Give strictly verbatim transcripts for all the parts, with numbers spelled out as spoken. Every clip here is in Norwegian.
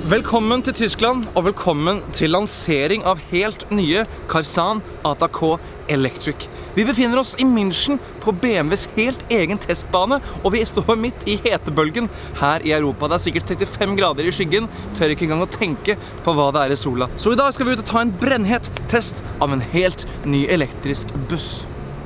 Velkommen til Tyskland, og velkommen til lansering av helt nye Karsan A T K Electric. Vi befinner oss i München på B M W's helt egen testbane, og vi står midt i hetebølgen her i Europa. Det er sikkert trettifem grader i skyggen, tør ikke engang å tenke på hva det er i sola. Så i dag skal vi ut og ta en brennhet test av en helt ny elektrisk buss.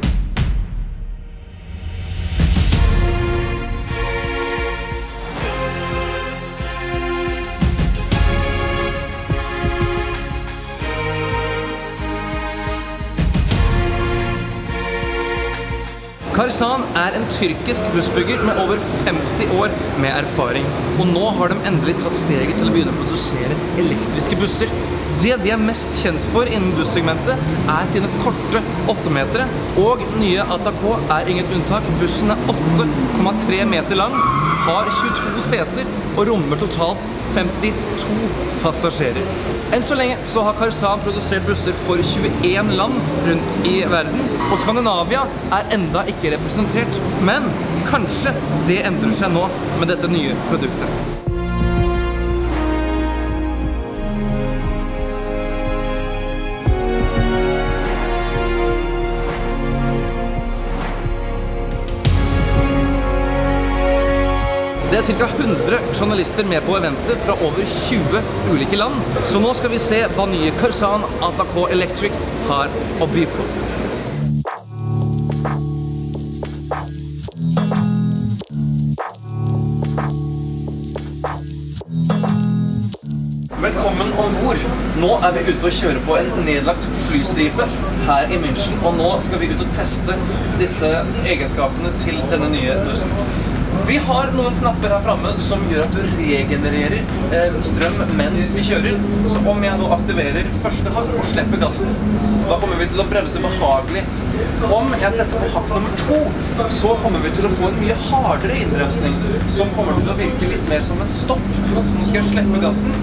Karsan er en tyrkisk bussbygger med over femti år med erfaring. Og nå har de endelig tatt steget til å begynne å produsere elektriske busser. Det de er mest kjent for innen bussegmentet er sine korte åtte metere, og nye A T K er inget unntak. Bussen er åtte komma tre meter lang, har tjueto seter og rommer totalt femtito passasjerer. Enn så lenge så har Karsan produsert busser for tjueen land rundt i verden, og Skandinavia er enda ikke representert, men kanskje det endrer seg nå med dette nye produktet. Det er ca. hundre journalister med på eventet fra over tjue ulike land, så nå skal vi se hva nye Karsan A T K Electric har å by på. Velkommen ombord. Nå er vi ute og kjører på en nedlagt flystripe her i München, og nå skal vi ut og teste disse egenskapene til denne nye bussen. Vi har noen knapper her fremme som gjør at du regenererer eh, strøm mens vi kjører. Så om jeg nå aktiverer første hakk og slipper gassen, da kommer vi til å bremse behagelig. Om jeg setter på hakk nummer to, så kommer vi til å få en mye hardere innbremsning, som kommer til å virke litt mer som en stopp. Så nå skal jeg slippe gassen,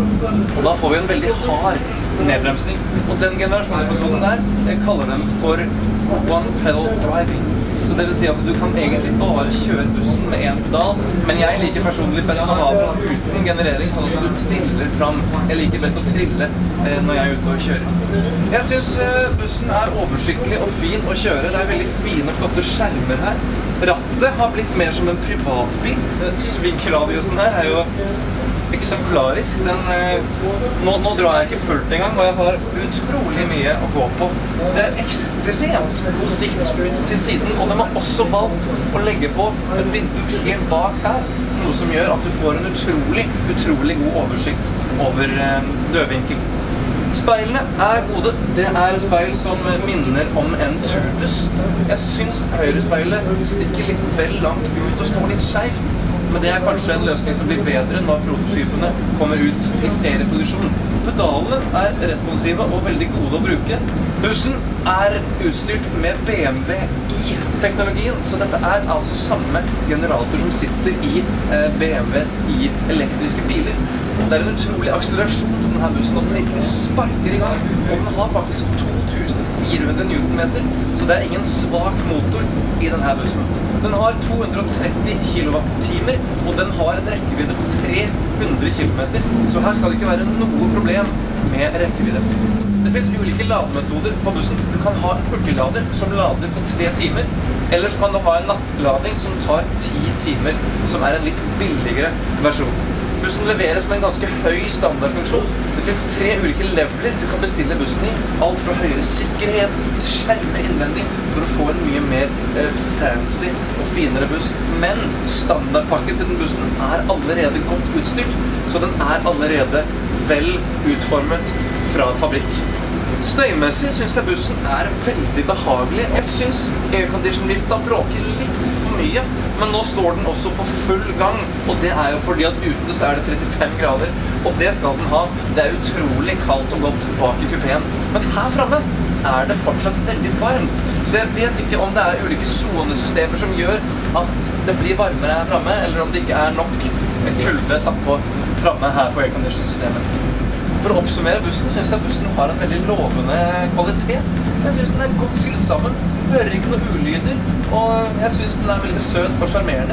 og da får vi en veldig hard nedbremsning. Og den generasjonsmetoden der, jeg kaller dem for one pedal driving. Så det vil si at du kan egentlig bare kjøre bussen med en pedal, men jeg liker personlig best å ha den uten generering, sånn at du triller fram. Jeg liker best å trille eh, når jeg er ute og kjører. Jeg synes eh, bussen er oversiktlig og fin å kjøre. Det er veldig fine, flotte skjermer her. Rattet har blitt mer som en privatbil. Svingradiusen her er jo eksemplarisk. Den, eh, nå, nå drar jeg ikke fullt engang, og jeg har utrolig mye å gå på. Det er ekstremt god sikt ut til siden, og de har også valgt å legge på et vindu helt bak her, noe som gjør at du får en utrolig, utrolig god oversikt over eh, dødvinkel. Speilene er gode. Det er speil som minner om en turbuss. Jeg synes høyrespeilet stikker litt vel langt ut og står litt skjevt, men det er kanskje en løsning som blir bedre når prototypene kommer ut i serieproduksjon. Pedalene er responsive og veldig gode å bruke. Bussen er utstyrt med B M W i-teknologien, så dette er altså samme generator som sitter i B M W's i elektriske biler. Det er en utrolig akselerasjon på denne bussen, og den virkelig sparker i gang. Og den har faktisk to tusen fire hundre newtonmeter, så det er ingen svak motor i denne bussen. Den har to hundre og tretti kilowatt-timer, og den har en rekkevidde på tre hundre kilometer, så her skal det ikke være noe problem med rekkevidde. Det finnes ulike lademetoder på bussen. Du kan ha en hurtiglader som lader på tre timer, eller så kan du ha en nattlading som tar ti timer, som er en litt billigere versjon. Bussen leveres med en ganske høy standardfunksjon. Det finnes tre ulike leveler du kan bestille bussen i. Alt fra høyere sikkerhet til skjermer innvendig for å få en mye mer eh, fancy og finere buss. Men standardpakken til den bussen er allerede godt utstyrt, så den er allerede vel utformet fra fabrikk. Støymessig synes jeg bussen er veldig behagelig. Jeg synes aircondition-lifta bråker litt for mye, men nå står den også på full gang, og det er jo fordi at ute så er det trettifem grader, og det skal den ha. Det er utrolig kaldt og godt bak i kupeen, men her fremme er det fortsatt veldig varmt, så jeg vet ikke om det er ulike sonesystemer som gjør at det blir varmere her fremme, eller om det ikke er nok kulde satt på fremme her på aircondition-systemet. For å oppsummere bussen, synes jeg bussen har en veldig lovende kvalitet. Jeg synes den er godt skrudd sammen, hører ikke noe ulyder, og jeg synes den er veldig søt og charmerende.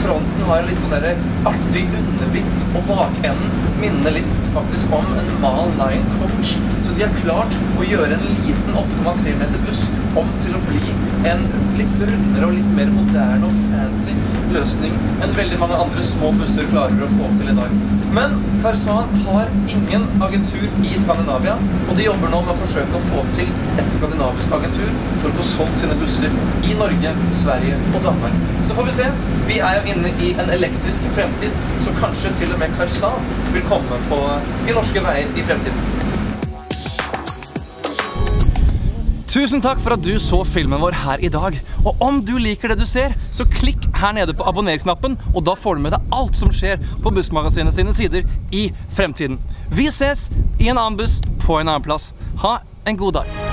fronten har en litt sånn der artig underbitt, og bakenden minner litt faktisk om en Mal Lion Coach. Så de har klart å gjøre en liten åtte komma tre meter buss om til å bli en litt rundere og litt mer moderne og fancy løsning enn veldig mange andre små busser klarer å få til i dag. Men Karsan har ingen agentur i Skandinavia, og de jobber nå med å forsøke å få til et skandinavisk agentur for å få solgt sine busser i Norge, Sverige og Danmark. Så får vi se. Vi er jo inne i en elektrisk fremtid, så kanskje til og med Karsan vil komme på de norske veier i fremtiden. Tusen takk for at du så filmen vår her i dag. Og om du liker det du ser, så klikk her nede på abonner-knappen, og da får du med deg alt som skjer på Bussmagasinet sine sider i fremtiden. Vi ses i en annen buss på en annen plass. Ha en god dag.